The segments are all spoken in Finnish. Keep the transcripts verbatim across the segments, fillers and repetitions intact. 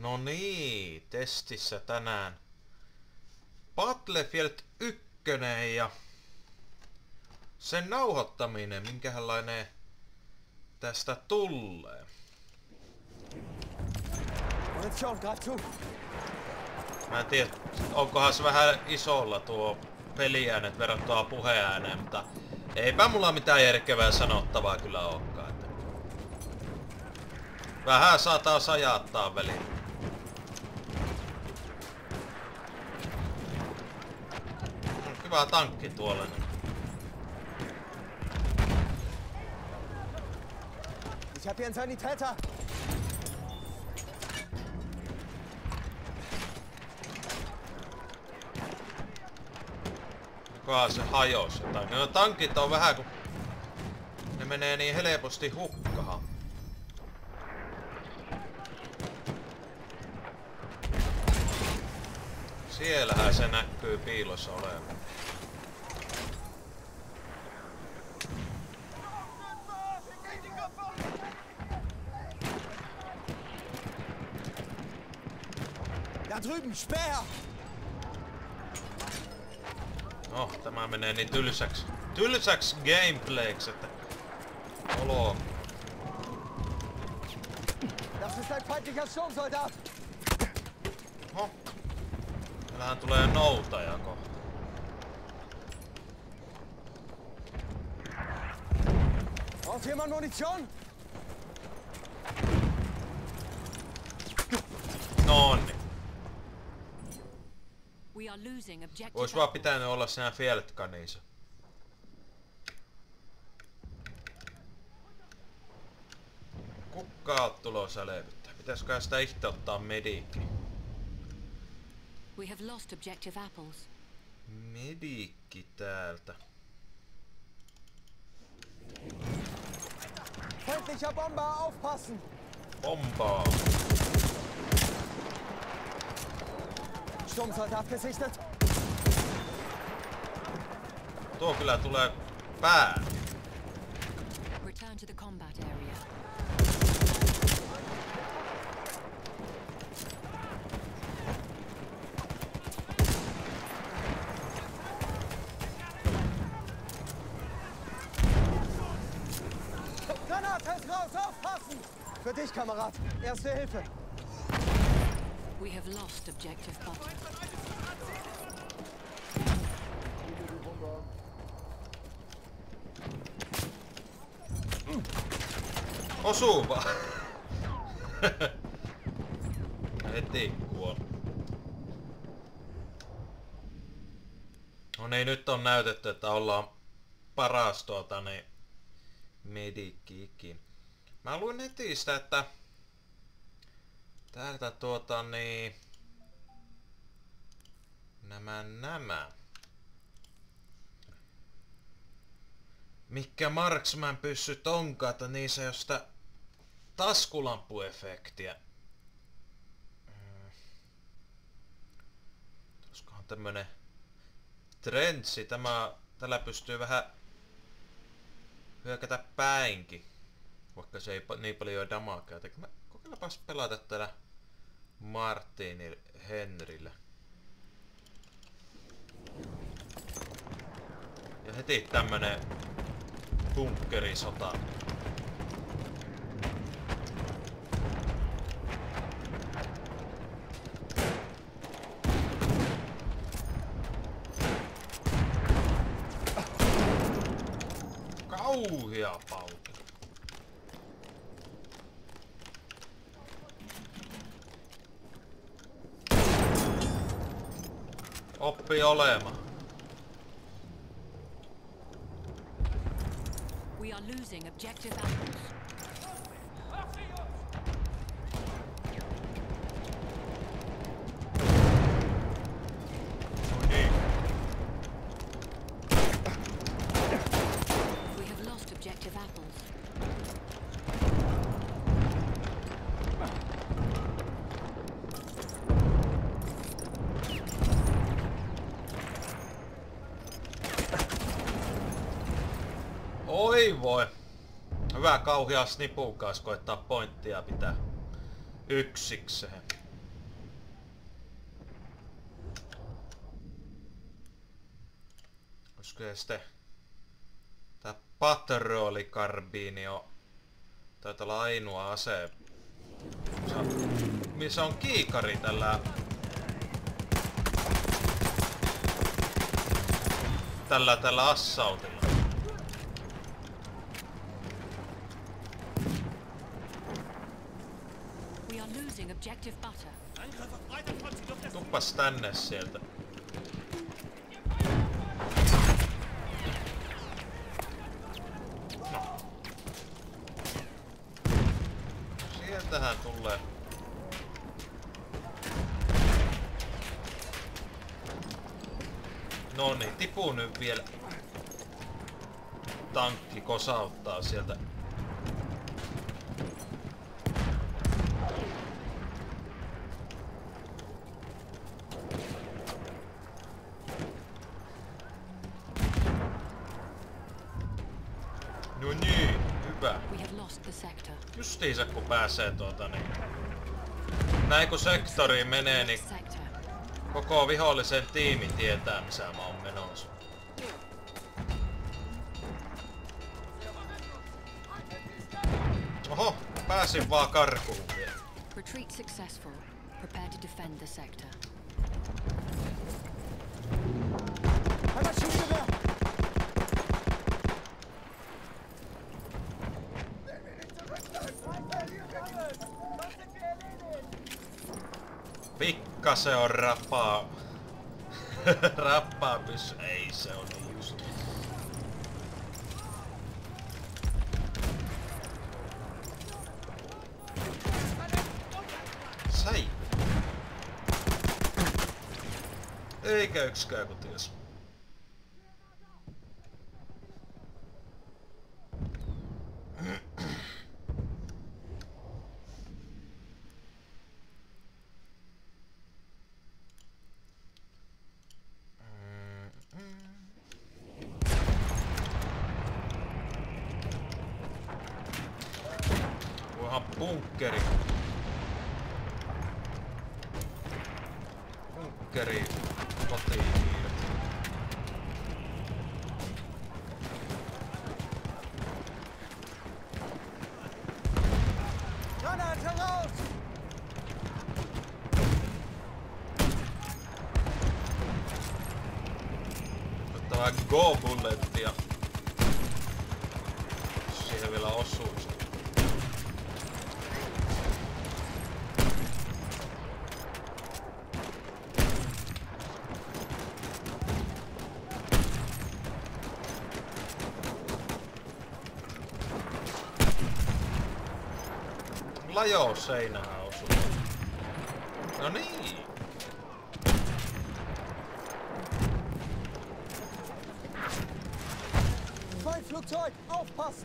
No niin, testissä tänään Battlefield yksi ja sen nauhoittaminen, minkälainen tästä tulee. Mä en tiedä, onkohan se vähän isolla tuo peliäänet verrattuna puheääneen, mutta eipä mulla mitään järkevää sanottavaa kyllä olekaan. Että vähän saataan sajattaa väliin. Hyvä tankki tuolla. Ich hab hier einen Sanitäter. Kohan se hajosi jotain. No tankit on vähän kun ne menee niin helposti hukkaan. Siellähän se näkyy piilossa olevan. Da drüben, Speer! No, tämä menee niin tylsäksi. Tylsäksi gameplayksi, että olo. Das ist ein feindlicher Sturmsoldat! Oho. Täällähän tulee noutaja kohta. Braucht jemand Munition? Nonni. We are losing objective. Ois vaan pitänyt olla siinä Feldkanissa. Kukkaa oot tulossa levyttää. Pitäisikö sitä itse ottaa medikki? We have lost objective apples. Medikki täältä. Feindlicher Bomber, aufpassen! Bombaa. Sturmsoldat gesichtet! Tuo kyllä tulee pää. Return to the combat area. Granate ist raus, aufpassen! Für dich, Kamerad. Erste Hilfe. We have lost objective button. Osuu vaan. Heti kuoli. No niin, nyt on näytetty, että ollaan paras tuota niin medikki ikin. Mä luin netistä, että täältä tuota niin nämä nämä mikä marksman pyssyt onkaan, että niissä ei ole sitä taskulampuefektiä. Hmm. Olisikohan tämmönen trendsi, tämä tällä pystyy vähän hyökätä päinkin, vaikka se ei niin paljon damakea. Kokeillapas pelata tällä Martinil Henrillä. Ja heti tämmönen bunkkerisota. Kauhia pauki. Oppi olemaan. We are losing objective apples. No niin. We have lost objective apples. Oi voi. Hyvä kauhea snipun kanssa koittaa pointtia pitää yksikseen. Koskee sitten... Tää patroolikarbiini on... Taitaa olla ainoa ase... Missä on kiikari tällä... Tällä tällä assaultilla. We are losing objective butter. Tuppas tänne sieltä. No. Sieltähän tulee. No niin, tipu nyt vielä. Tankki kosauttaa sieltä. No niin, hyvä. We have lost the sector. Justiinsa kun pääsee tuota niin... Näin kun sektoriin menee, niin Sector. koko vihollisen tiimi tietää missä mä oon menossa. Oho, pääsin vaan karkuun vielä. Retreat successful. Prepare to defend the sector. Ein Maschinengewehr! Pikkasen on rapaa. Rappaa pyssy. Ei se on niin just. Sai. Eikä yksikään kun ties. Voihan bunkkeri. Bunkkeri kotiin hiiret. Granat heraus! Ottavaa go-bullettia. Siihen vielä osuus. Lajous seinään osuu. No niin. Feindflugzeug, aufpassen!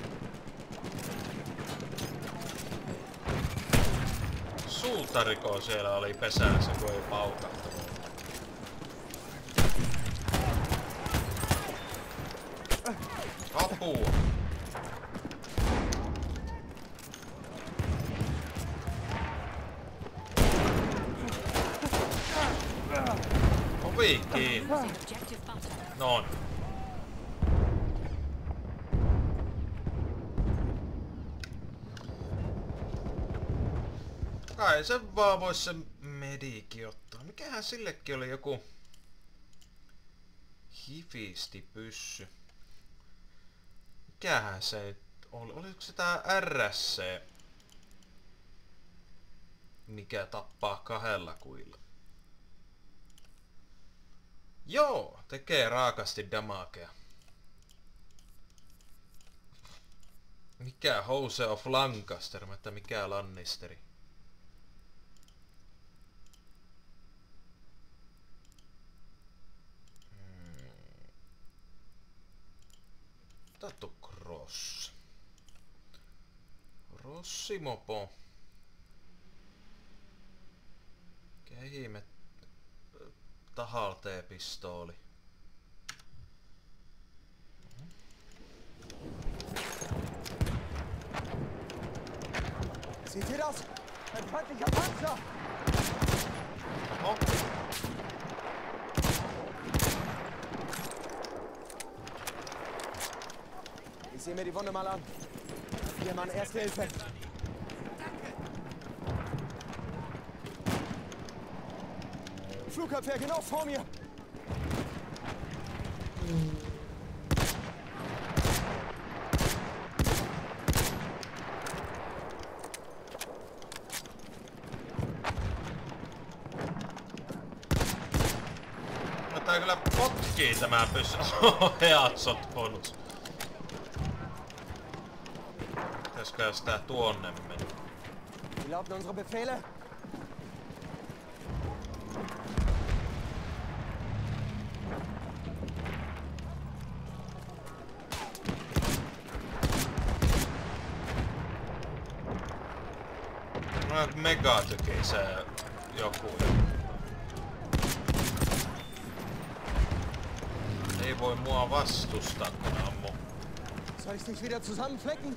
Suutariko siellä oli pesäänsä, kun ei paukahtanut. Apua! Ovi kiinni. Losing objective butter. Noin. Kai se vaan vois se mediki ottaa. Mikähän sillekin oli joku hifistipyssy. Mikähän se oli? Oliko se tää R S C? Mikä tappaa kahdella kuilla? Joo, tekee raakasti damakea. Mikä House of Lancaster, mutta mikä Lannisteri? Hmm. Tattu Cross. Rossimopo. Mikä ihme tahaltee-pistooli. Seht ihr das? Ein feindlicher Panzer! Oho. sehe mir die Wunde mal an. Hier, Mann, Erste Hilfe. Flugabwehr genau vor mir. Tää kyllä potkii tämä pyssy. Heatsot bonus. Pitäisikö jos tää tuonne meni? Die lauten unsere Befehle. No, mega tyki se joku. Ei voi mua vastustaa, kun ammu. Soll ich dich wieder zusammenflecken?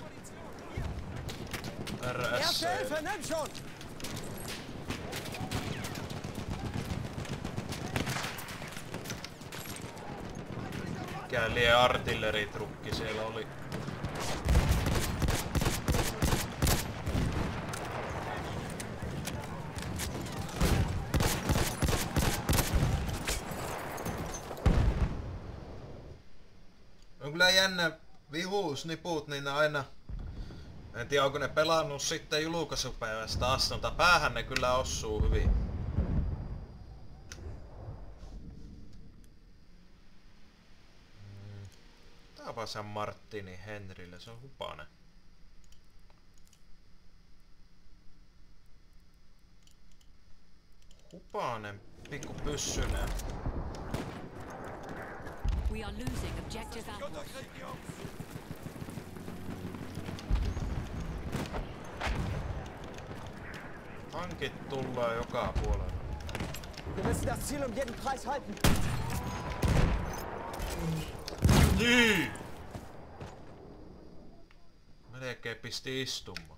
R S Erste Hilfe, nimm schon! Mikä lie artilleritrukki siellä oli? On kyllä jännä vihuusniput, niin ne aina... En tiedä, onko ne pelannut sitten julkaisupäivästä asti, mutta päähän ne kyllä osuu hyvin. Tääpä San Martini Henrille, se on hupanen. Hupanen, pikku pyssynen. We are losing objective apples. Tankit tulee joka puolella. Wir müssen das Ziel um jeden Preis halten. Niin! Melkein pisti istumaan.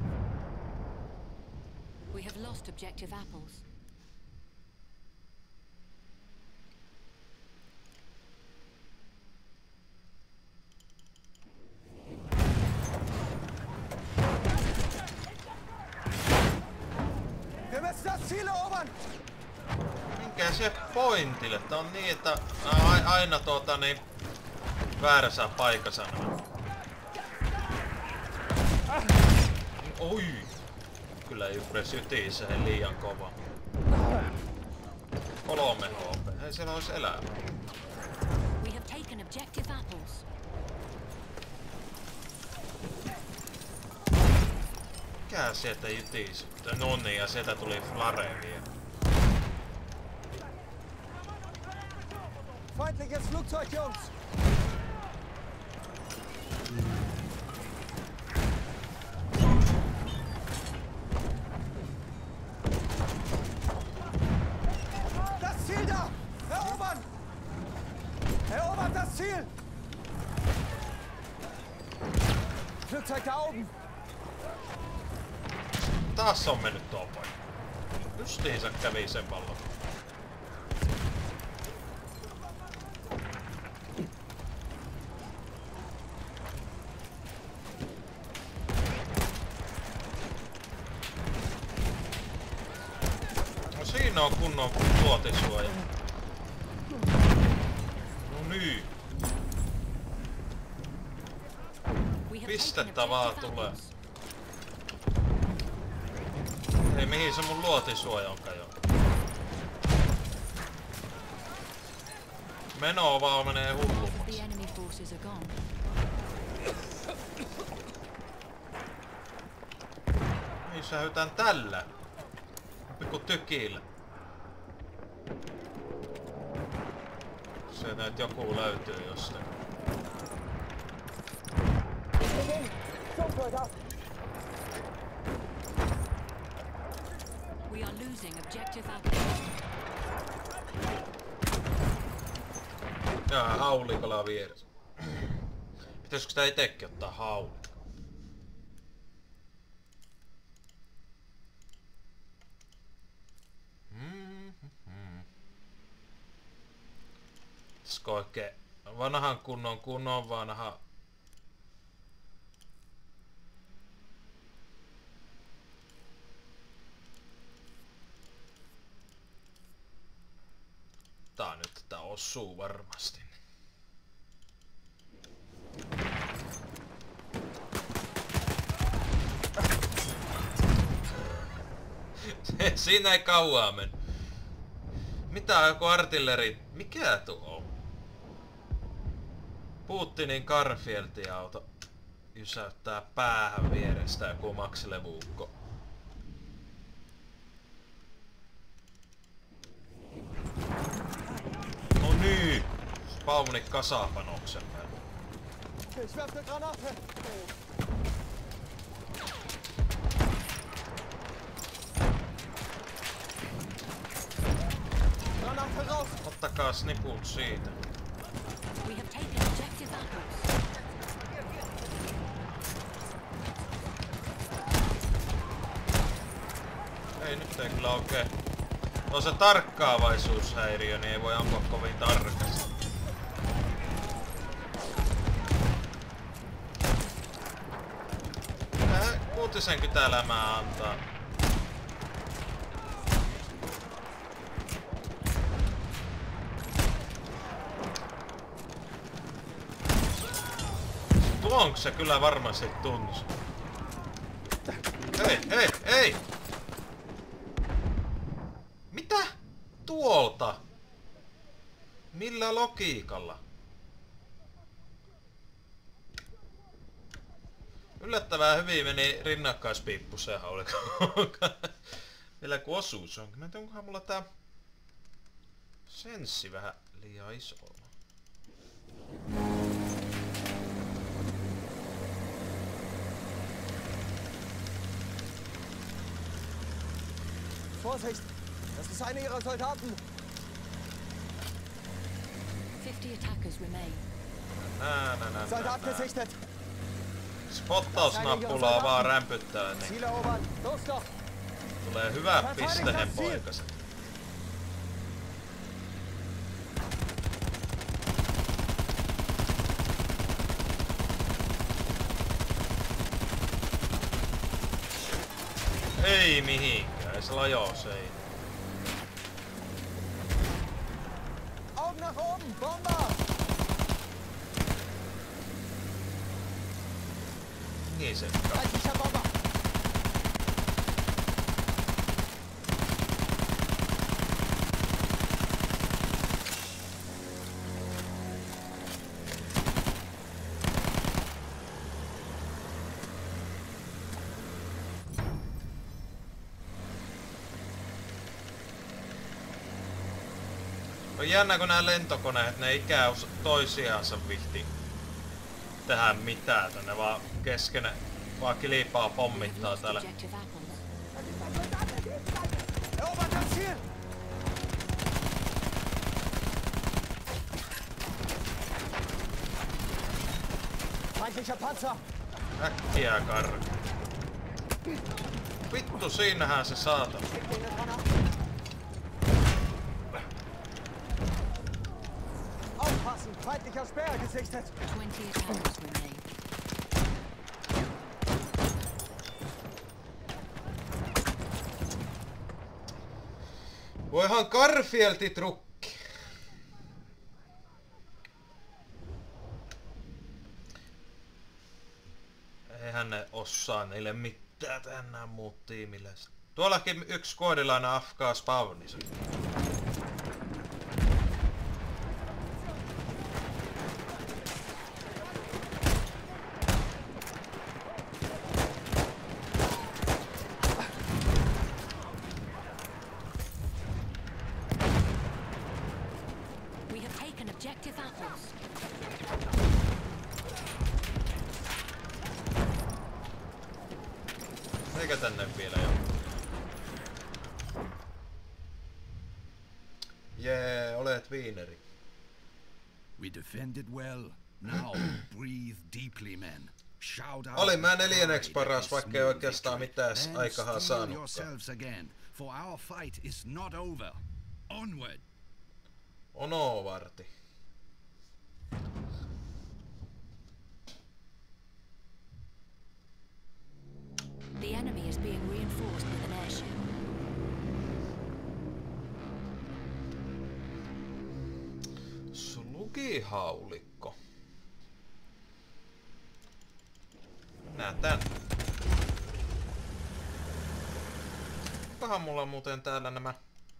We have lost objective apples. Wir müssen das Ziel erobern! Minkä se pointille? Tää on niin, että a- aina tuota niin väärässä paikassa nämä. Oi! Kyllä juuri sytii se liian kova. Kolme H P. Ei siellä ois elämää. We have taken objective apples. Mikä sieltä jytisi? No niin, ja sieltä tuli flare vielä. Feindliches Flugzeug, Jungs! Das Ziel da! Erobern! Erobert das Ziel! Flugzeug da oben! Taas on mennyt tuo poika. Justiinsa kävi sen pallon. No siinä on kunnon luotisuoja. No niin. We have Pistettä taken vaan objective tulee. apples. Ei mihin se mun luotisuoja on kajo. Meno vaan menee Half of the hullummaksi. enemy forces are gone. Niin sä hytän tällä. Pikku tykillä. Sieltä nyt joku löytyy jostain. We are losing objective apples. Jaa, haulikolla vieressä. Pitäisikö sitä itekin ottaa haulikko? Mm-hmm. Pitäisikö oikein vanhan kunnon kunnon vanha osuu varmasti. Siinä ei kauaa mennyt. Mitä on joku artilleri? Mikä tuo on? Putinin Garfieltin auto jysäyttää päähän vierestä joku maksilevuukko. No niin! Spauni kasapanoksen päälle. Ich werfe eine Granate. Granate raus. Ottakaa sniput siitä. We have taken objective apples. Ei nyt ei kyllä oikein. On se tarkkaavaisuushäiriö, niin ei voi ampua kovin tarkasti. Äh, kuutisen kytälämää antaa. Tuonko se kyllä varmasti tunsi? Hei, hei, hei! Mitä? Tuolta? Millä logiikalla? Yllättävän hyvin meni rinnakkaispiippu, sehän oli. Vielä kun osuus on. Mä en tiedä, onkohan mulla tää senssi vähän liian iso. Vorsicht! Das ist einer ihrer Soldaten! Fifty attackers remain. Nää, nää, nää, Soldat nää. gesichtet! Spottausnappulaa vaan rämpyttää, niin Ziele erobern! Los doch! tulee hyvä pistehen poikaset. Ei mihinkään, ei se lajoo sein. Augen nach oben! Bomber! Niin se. Feindlicher Bomber! On jännä kun nää lentokoneet, ne ikään osa toisiaansa vihti tehdä mitään tänne vaan kesken vaan kilpaa We pommittaa lost täällä. objective apples. Erobert das Ziel! Feindlicher Panzer! Äkkiä karka. Vittu, siinähän se saatana. Aufpassen! Feindlicher Speer gesichtet! Twenty attackers remain. Voihan Garfielti trukki. Eihän ne osaa niille mitään tänään muut tiimiläiset. Tuollakin yksi koodilainen afkaa spawnissa. We have taken objective apples. Eikä tänne vielä jo. Jee, olet viineri. We defended well. Now breathe deeply, men. Shout out. Olin mä with neljänneksi pride paras, at this vaikka ei new oikeastaan victory. mitään Then aikahan steel saanutkaan. yourselves again, for our fight is not over. Onward. Onovarti. The enemy is being reinforced with an airship. tukihaulikko. Nää tän. Onkohan mulla muuten täällä nämä...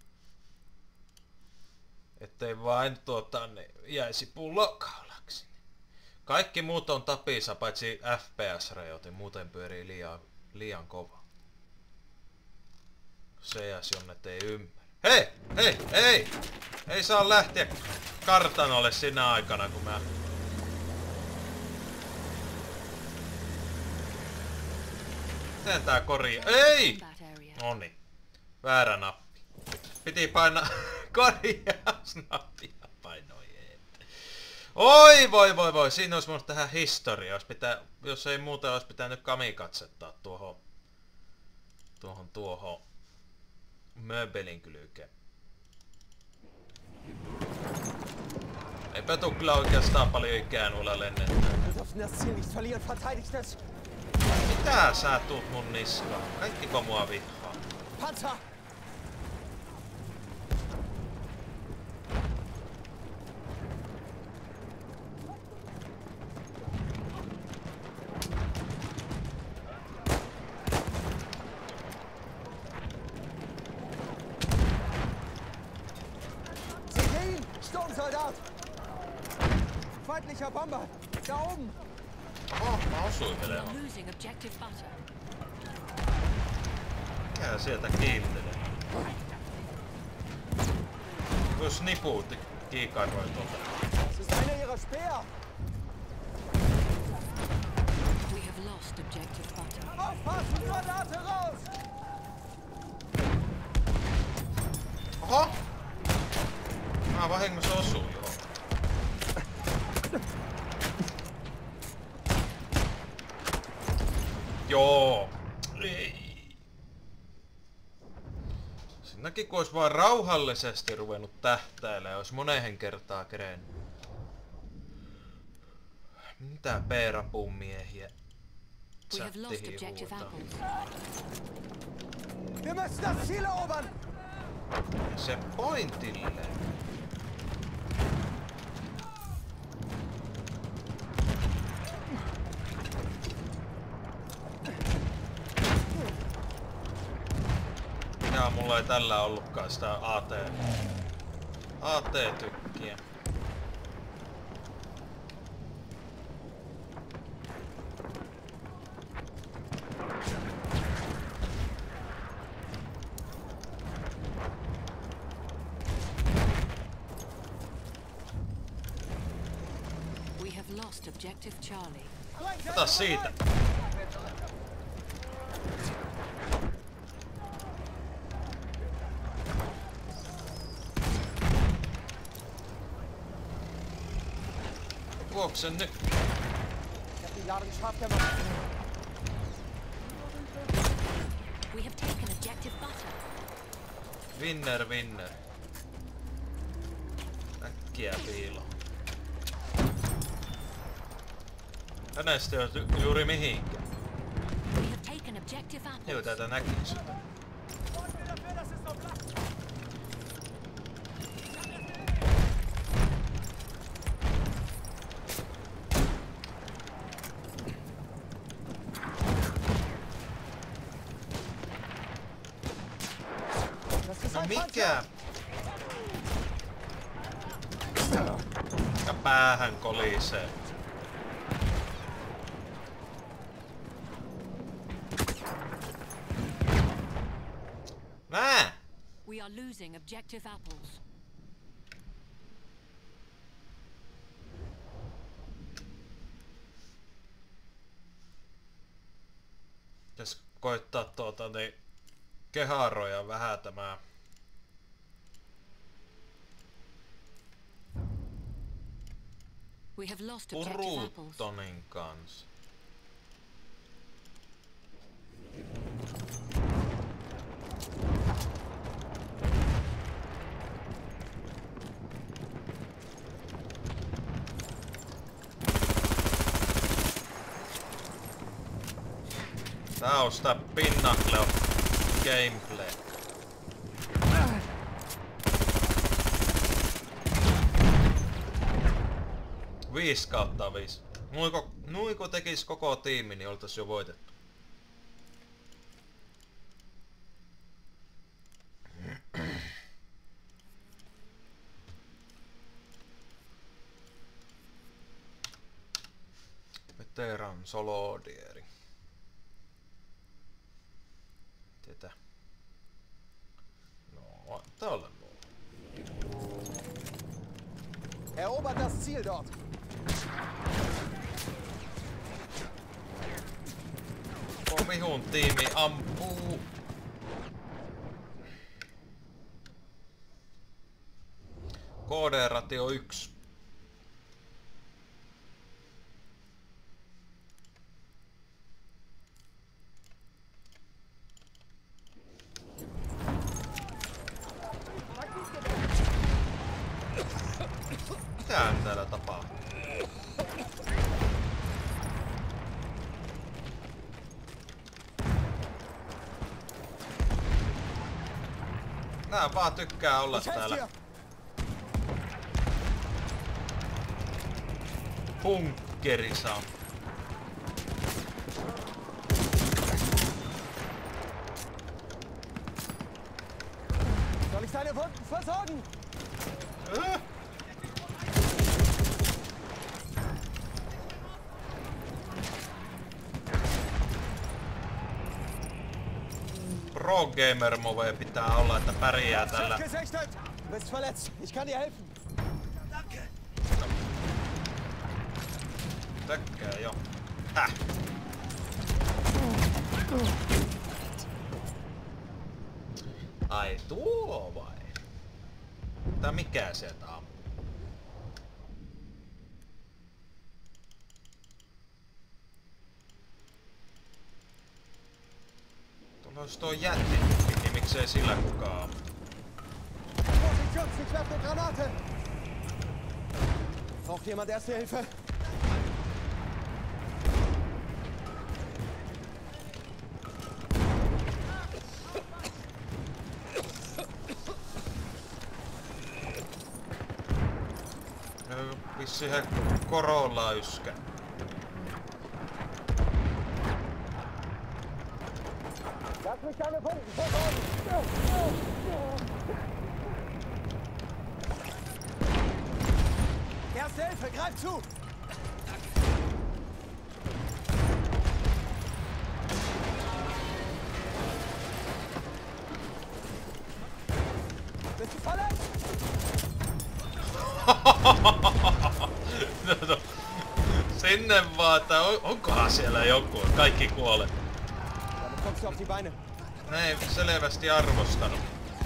Ettei vain tuota, ne jäisi pullokaulaksi. Kaikki muut on tapissa, paitsi F P S-rajoite, muuten pyörii liian, liian kova. C S jonnet ei ymmärrä. Hei! Hei! Hei! Ei saa lähteä kartanolle sinä aikana, kun mä... Miten tää korjaa? Ei! Noniin. Väärä nappi. Piti painaa korjausnappia. Painoi ei. Oi voi voi voi. Siinä olisi voinut tähän historiaa. Pitää, jos ei muuten olisi pitänyt kamikatsettaa tuohon... Tuohon tuohon... Möbelin kylkeen. Eipä tuu kyllä oikeastaan paljon ikää noilla lennetään. Mitä sä tuut mun niskaan? Kaikkiko mua vihaa? Panzer! Sturmsoldat! Feindlicher Bomber! Da oben! Oho, mä osuin We vielä. are losing objective butter. Mikä sieltä kiiltelee? Jos nipuutti kiikaroi tuolta. Das ist einer ihrer Speer! We have lost objective butter. Aufpassen! Granate raus! Oho! Mä vahingossa osuin joo. Joo. Ei. Siinäkin kun ois vaan rauhallisesti ruvennut tähtäilemään, ois moneen kertaa kerennyt. Mitä P-rapun miehiä We have lost chattihin objective huutaa. apples. Wir müssen das Ziel erobern! Se pointille. Jaa, mulla ei tällä ollutkaan sitä A T... A T-tykkiä. We have lost objective Charlie. Ota siitä. Juoksen nyt. Ich hab die Ladung scharf gemacht. We have taken objective butter. Winner, winner. Äkkiä piilo. Hänestä ei ole juuri mihinkään. We have taken objective apples. Joo, täältä näkyy sitä. Das ist No ein mikä? Panzer! Ja päähän kolisee. Nää! We are losing objective apples. Pitäis koittaa tuota niin keharoja vähän tämä We have lost objective apples. Bruttonin kanssa. Tää on sitä Pinnacle of gameplay. viisi kautta viisi. Nuiko, nuiko tekis koko tiimi, niin oltais jo voitettu. Veteran Solodieri. Tätä. No, tällä luo. Erobert das Ziel dort. Komihun tiimi ampuu. K D-ratio yksi. Mitähän täällä tapahtuu? Nää vaan tykkää olla Ich helfe täällä dir. bunkkerissa. Soll ich deine Wunden versorgen? Äh? Pro Gamer Move pitää olla, että pärjää tällä. Gesichtet! Du bist verletzt. Ich kann dir helfen. Tökkää jo. Häh? Ai tuo vai? Tää mikä sieltä on? Tuolla olisi tuo jätti, niin miksei sillä kukaan? Position, ich werfe eine Granate. Braucht jemand erste Hilfe? Vissi ihan korolla yskä. Lass mich deine Wunden versorgen. Erste Hilfe, greif zu! Bist du verletzt? No, no. Sinne vaan, että on, onkohan siellä joku, kaikki kuolee. Damit kommst du auf die Beine. Ne ei selvästi arvostanut.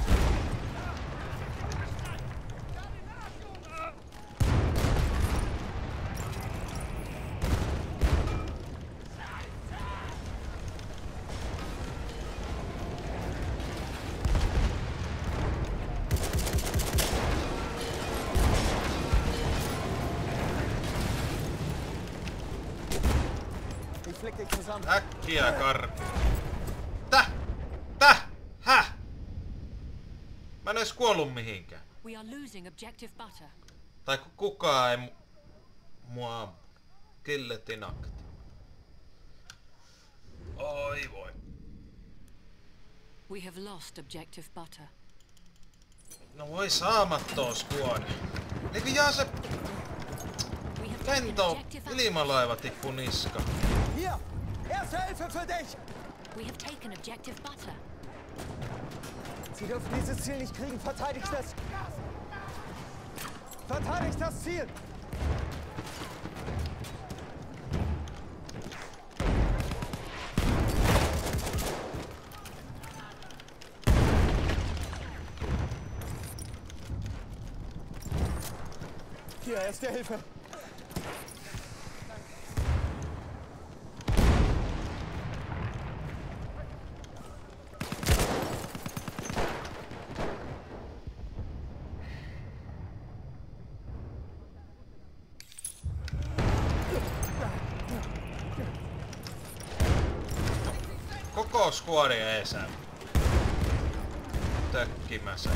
Ich flick dich zusammen. Äkkiä kar... Täh? Täh? Häh? Mä en edes kuollut mihinkään. We are losing objective butter. Tai ku- kukaan ei mu... mua ampu. Killetin akti. Oi voi. We have lost objective butter. No voi saamattoon skuone. Eikö jaa se We have taken lento objective butter. ilmalaiva tippu niska? Hier! Erste Hilfe für dich! We have taken objective butter. Sie dürfen dieses Ziel nicht kriegen. Verteidigt es! Verteidigt das Ziel! Hier, erste Hilfe! Koko skuadi eesä. Tökkimässä.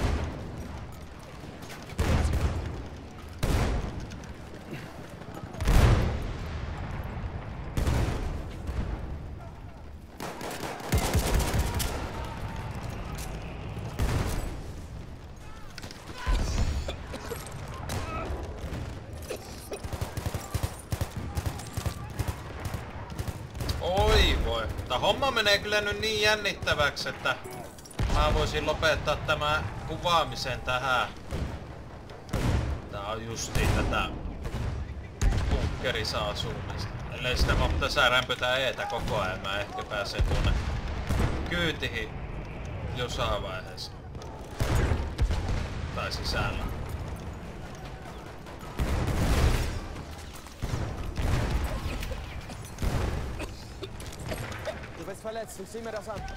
Tää homma menee kyllä nyt niin jännittäväksi, että mä voisin lopettaa tämän kuvaamisen tähän. Tää on justiin tätä bunkkerisaa asumista. Ellei sitä vaan tässä rämpötää eetä koko ajan, mä ehkä pääsen tuonne kyytihin jossain vaiheessa. Tai sisällä. Du bist verletzt, ich sieh mir das an.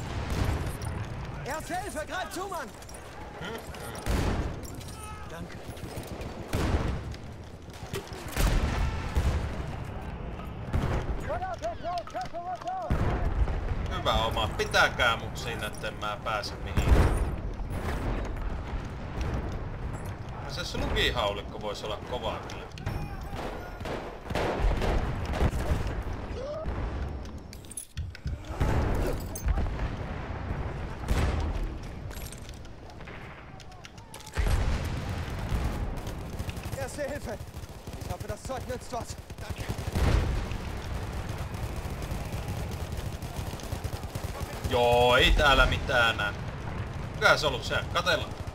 Erste Hilfe, greif zu, Mann! Danke. Hyvä oma. Pitäkää mut siinä, etten mä pääse mihinkään. Se slugihaulikko voisi olla kova kyllä. Erste Hilfe! Ich hoffe, das Zeug nützt was. Danke. Joo, ei täällä mitään näe. Mikähän se ollut siellä? Katellaan.